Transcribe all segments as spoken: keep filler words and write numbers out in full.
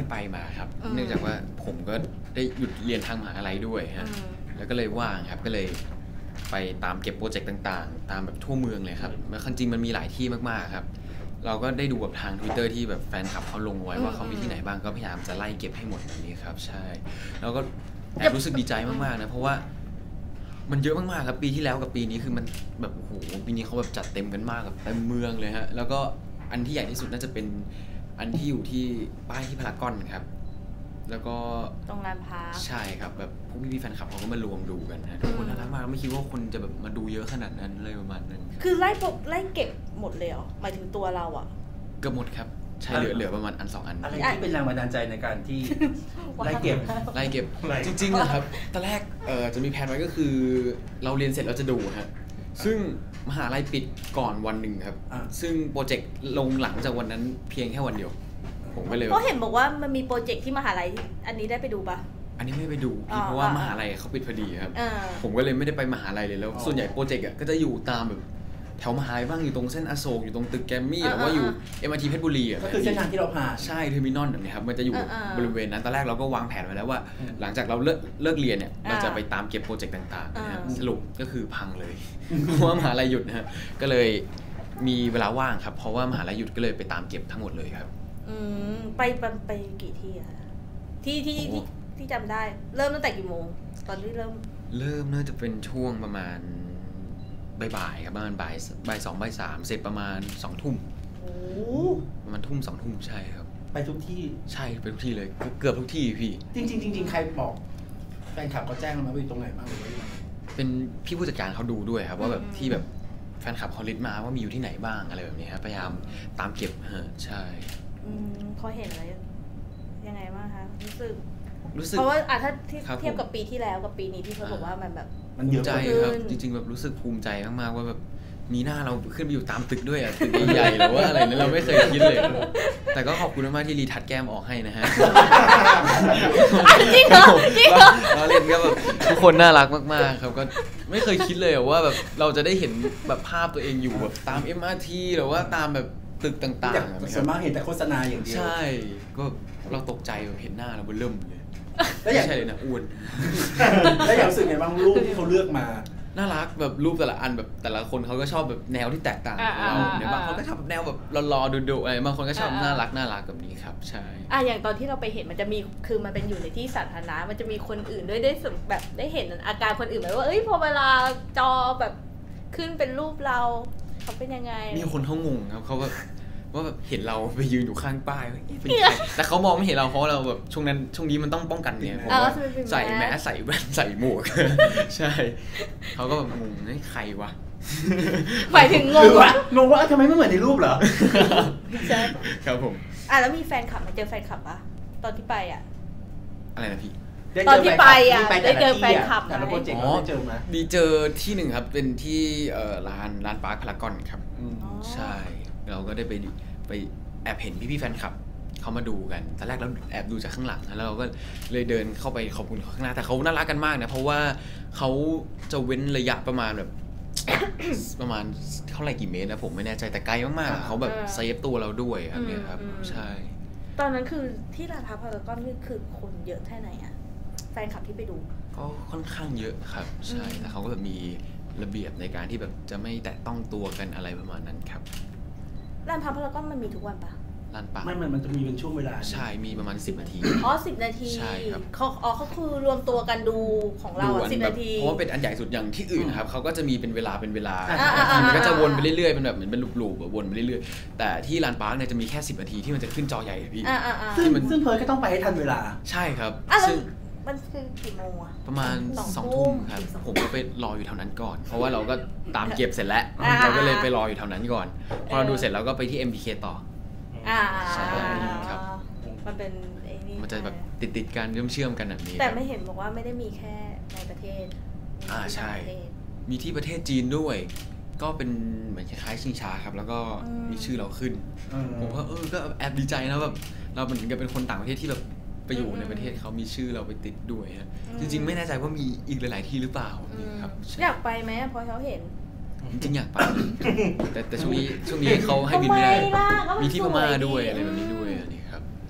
ไปมาครับเนื่องจากว่าผมก็ได้หยุดเรียนทางมหาลัยด้วยฮะแล้วก็เลยว่างครับก็เลยไปตามเก็บโปรเจกต์ต่างๆตามแบบทั่วเมืองเลยครับแล้วจริงมันมีหลายที่มากๆครับเราก็ได้ดูแบบทาง Twitter ที่แบบแฟนคลับเขาลงไว้ว่าเขามีที่ไหนบ้างก็พยายามจะไล่เก็บให้หมดแบบนี้ครับใช่แล้วก็แอบรู้สึกดีใจมากๆนะเพราะว่ามันเยอะมากๆครับปีที่แล้วกับปีนี้คือมันแบบโอ้โหปีนี้เขาแบบจัดเต็มกันมากแบบเต็มเมืองเลยฮะแล้วก็อันที่ใหญ่ที่สุดน่าจะเป็นอันที่อยู่ที่ป้ายที่พารากอนครับแล้วก็ตรงลานพาร์คใช่ครับแบบพวกพี่ๆแฟนคลับเขาก็มารวมดูกันนะทุกคนน่ารักมากไม่คิดว่าคนจะแบบมาดูเยอะขนาดนั้นเลยประมาณนั้นคือไล่ปกไล่เก็บหมดเลยเหรอหมายถึงตัวเราอ่ะเกือบหมดครับใช่เหลือเหลือประมาณอันสองอันอะไรที่เป็นแรงบันดาลใจในการที่ไล่เก็บไล่เก็บจริงๆอะครับตอนแรกเอ่อจะมีแผนไว้ก็คือเราเรียนเสร็จเราจะดูครับซึ่งมหาลัยปิดก่อนวันหนึ่งครับซึ่งโปรเจกต์ลงหลังจากวันนั้นเพียงแค่วันเดียวผมก็เลยเพราะเห็นบอกว่ามันมีโปรเจกต์ที่มหาลัยอันนี้ได้ไปดูปะอันนี้ไม่ไปดูเพราะว่ามหาลัยเขาปิดพอดีครับผมก็เลยไม่ได้ไปมหาลัยเลยแล้วส่วนใหญ่โปรเจกต์ก็จะอยู่ตามแบบแถวมหาลัยบ้างอยู่ตรงเส้นอโศกอยู่ตรงตึกแกรมมี่หรือว่าอยู่ เอ็ม อาร์ ที เพชรบุรีอ่ะก็คือเส้นทางที่เราผ่านใช่เทอร์มินอลแบบนี้ครับมันจะอยู่บริเวณนั้นตอนแรกเราก็วางแผนไว้แล้วว่าหลังจากเราเลิกเลิกเรียนเนี่ยเราจะไปตามเก็บโปรเจกต์ต่างๆนะสรุปก็คือพังเลยเพราะว่ามหาลัยหยุดนะฮะก็เลยมีเวลาว่างครับเพราะว่ามหาลัยหยุดก็เลยไปตามเก็บทั้งหมดเลยครับอืมไปไปกี่ที่อะที่ที่ที่ที่จำได้เริ่มตั้งแต่กี่โมงตอนที่เริ่มเริ่มน่าจะเป็นช่วงประมาณบ่ายๆครับประมาณบ่ายบ่ายสองบ่ายสามเสร็จประมาณสองทุ่มประมาณทุ่มสองทุ่มใช่ครับไปทุกที่ใช่ไปทุกที่เลยเกือบทุกที่พี่จริงจริงจริงใครบอกแฟนคลับเขาแจ้งมาว่าอยู่ตรงไหนบ้างหรือว่าเป็นพี่ผู้จัดการเขาดูด้วยครับว่าแบบที่แบบแฟนคลับเขาลิสต์มาว่ามีอยู่ที่ไหนบ้างอะไรแบบนี้ครับพยายามตามเก็บฮะใช่พอเห็นอะไรยังไงบ้างคะรู้สึกรู้สึกเพราะว่าอ่ะถ้าเทียบกับปีที่แล้วกับปีนี้ที่เขาบอกว่ามันแบบมันเยอะใจครับจริงๆแบบรู้สึกภูมิใจมากๆว่าแบบมีหน้าเราขึ้นไปอยู่ตามตึกด้วยอ่ะตึกใหญ่ๆหรือว่าอะไรเนี่ยเราไม่เคยคิดเลยแต่ก็ขอบคุณมากๆที่รีทัชแก้มออกให้นะฮะจริงเหรอจริงเหรอเราเล่นก็แบบทุกคนน่ารักมากๆครับก็ไม่เคยคิดเลยว่าแบบเราจะได้เห็นแบบภาพตัวเองอยู่แบบตาม เอ็ม อาร์ ที หรือว่าตามแบบตึกต่างๆส่วนมากเห็นแต่โฆษณาอย่างเดียวใช่ก็เราตกใจเห็นหน้าเราเริ่มเลยแล้วอย่างใช่เลยนะอ้วนแล้วอย่างรู้สึกไงบ้างรูปที่เขาเลือกมาน่ารักแบบรูปแต่ละอันแบบแต่ละคนเขาก็ชอบแบบแนวที่แตกต่างของเราเนี่ยบางคนก็ชอบแนวแบบรอๆดุๆอะไรบางคนก็ชอบน่ารักน่ารักแบบนี้ครับใช่อ่ะอย่างตอนที่เราไปเห็นมันจะมีคือมันเป็นอยู่ในที่สาธารณะมันจะมีคนอื่นด้วยได้แบบได้เห็นอาการคนอื่นไหมว่าเอ้ยพอเวลาจอแบบขึ้นเป็นรูปเราเขาเป็นยังไงมีคนเขางงครับเขาแบบว่าแบบเห็นเราไปยืนอยู่ข้างป้ายเป็นใครแต่เขามองไม่เห็นเราเพราะเราแบบช่วงนั้นช่วงนี้มันต้องป้องกันเนี่ยผมว่าใส่แมสใส่แว่นใส่หมวกใช่เขาก็แบบงงนี่ใครวะหมายถึงงงวะงงว่าทำไมไม่เหมือนในรูปเหรอใช่ครับผมอ่ะแล้วมีแฟนคลับมาเจอแฟนคลับปะตอนที่ไปอ่ะอะไรนะพี่ตอนที่ไปอ่ะได้เจอแฟนคลับแต่ละโปรเจกต์ได้เจอไหมดีเจอที่หนึ่งครับเป็นที่ร้านร้านปาร์คพารากอนครับใช่เราก็ได้ไปไปแอบเห็นพี่ๆแฟนคลับเขามาดูกันตอนแรกเราแอบดูจากข้างหลังแล้วเราก็เลยเดินเข้าไปขอบคุณข้างหน้าแต่เขาน่ารักกันมากนะเพราะว่าเขาจะเว้นระยะประมาณแบบประมาณเท่าไหร่กี่เมตรนะผมไม่แน่ใจแต่ไกลมากๆเขาแบบเซฟตัวเราด้วยครับเนี่ยครับใช่ตอนนั้นคือที่ร้านพารากอนนี่คือคนเยอะแค่ไหนอะแฟนคลับที่ไปดูก็ค่อนข้างเยอะครับใช่แต่เขาก็แบบมีระเบียบในการที่แบบจะไม่แตะต้องตัวกันอะไรประมาณนั้นครับร้านพารากอนมันมีทุกวันปะร้านปาไม่มันมันจะมีเป็นช่วงเวลาใช่มีประมาณสิบนาทีอ๋อสิบนาทีใช่ครับเขาอ๋อเขาคือรวมตัวกันดูของเราสิบนาทีเพราะว่าเป็นอันใหญ่สุดอย่างที่อื่นนะครับเขาก็จะมีเป็นเวลาเป็นเวลามันก็จะวนไปเรื่อยๆเป็นแบบเหมือนเป็นลูปๆวนไปเรื่อยๆแต่ที่ร้านปาร์คเนี่ยจะมีแค่สิบนาทีที่มันจะขึ้นจอใหญ่พี่ซึ่งซึ่งเพิร์ทก็ต้องไปให้ทันเวลาใช่ครับซึ่งมันคือกี่โมงอะประมาณสองทุ่มครับผมก็ไปรออยู่แถวนั้นก่อนเพราะว่าเราก็ตามเก็บเสร็จแล้วเราก็เลยไปรออยู่แถวนั้นก่อนพอเราดูเสร็จแล้วก็ไปที่ เอ็ม บี เค ต่อใช่ครับมันเป็นไอ้นี่มันจะแบบติดๆกันเชื่อมๆกันแบบนี้แต่ไม่เห็นบอกว่าไม่ได้มีแค่ในประเทศอ่าใช่มีที่ประเทศจีนด้วยก็เป็นเหมือนคล้ายๆชิงช้าครับแล้วก็มีชื่อเราขึ้นผมว่าเออก็แอบดีใจนะแบบเราเหมือนกับเป็นคนต่างประเทศที่แบบไปอยู่ในประเทศเขามีชื่อเราไปติดด้วยฮะจริงๆไม่แน่ใจว่ามีอีกหลายๆที่หรือเปล่าครับอยากไปไหมพอเขาเห็นจริงๆอยากไปแต่แต่ช่วงนี้ช่วงนี้เขาให้บินไม่ได้มีที่พม่าด้วยอะไรแบบนี้ด้วยนี่ครับคื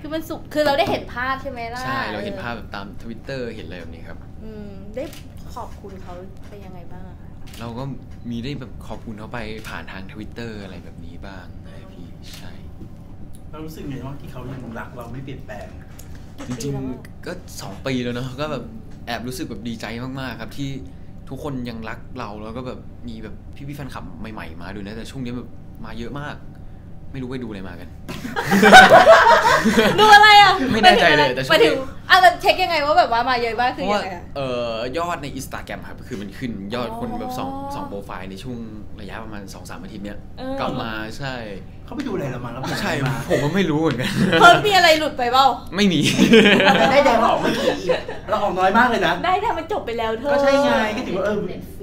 คือมันสุขคือเราได้เห็นภาพใช่ไหมล่ะใช่เราเห็นภาพแบบตาม Twitter เห็นอะไรแบบนี้ครับอืมได้ขอบคุณเขาไปยังไงบ้างอะคะเราก็มีได้แบบขอบคุณเขาไปผ่านทาง Twitter อะไรแบบนี้บ้างนะพี่ใช่เรารู้สึกไงว่าที่เขายังรักเราไม่เปลี่ยนแปลงจริงๆก็สองปีแล้วเนาะก็แบบแอบรู้สึกแบบดีใจมากๆครับที่ทุกคนยังรักเราแล้วก็แบบมีแบบพี่ๆแฟนคลับใหม่ๆมาด้วยนะแต่ช่วงนี้แบบมาเยอะมากไม่รู้ไปดูอะไรมากันดูอะไรอ่ะไม่แน่ใจเลยแต่ช่วงนี้อ่ะเราเช็คยังไงว่าแบบว่ามาเยอะบ้างคือยังไงเอ่อยอดใน Instagram ครับคือมันขึ้นยอดคนแบบสอง สองโปรไฟล์ในช่วงระยะประมาณ สองสาม อาทิตย์เนี้ยกลับมาใช่เขาไปดูอะไรเรามาแล้วใช่ผมก็ไม่รู้เหมือนกันเพิ่มมีอะไรหลุดไปเปล่าไม่มีได้แดงเราออกไม่กี่เราออกน้อยมากเลยนะได้แต่มันจบไปแล้วเธอก็ใช่ไงก็ถือว่าเออ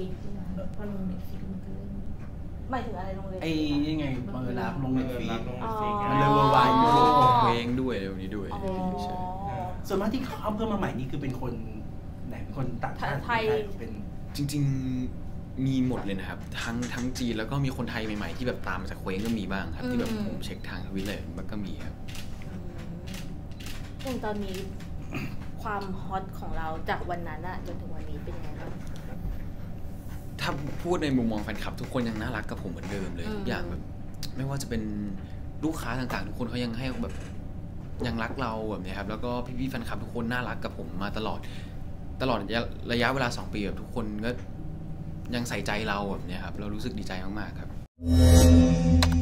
หมายถึงอะไรลงเลยไอ้ยังไงเวลาลงเน็ตฟลิกซ์มันเลยเวอร์ไวด์เพลงด้วยอะไรแบบนี้ด้วยส่วนมากที่เขาเอาเพิ่มมาใหม่นี่คือเป็นคนไหนเป็นคนต่างชาติไทยเป็นจริงๆมีหมดเลยนะครับทั้งทั้งจีนแล้วก็มีคนไทยใหม่ๆที่แบบตามมาจากเคว้งก็มีบ้างครับที่แบบผมเช็คทางทวิตเลยมันก็มีครับอย่างตอนนี้ความฮอตของเราจากวันนั้นอะจนถึงวันนี้เป็นยังไงบ้างถ้าพูดในมุมมองแฟนคลับทุกคนยังน่ารักกับผมเหมือนเดิมเลยทุกอย่างแบบไม่ว่าจะเป็นลูกค้าต่างๆทุกคนเขายังให้แบบยังรักเราแบบนี้ครับแล้วก็พี่ๆแฟนคลับทุกคนน่ารักกับผมมาตลอดตลอดระยะเวลาสองปีแบบทุกคนก็ยังใส่ใจเราแบบนี้ครับเรารู้สึกดีใจมากๆครับ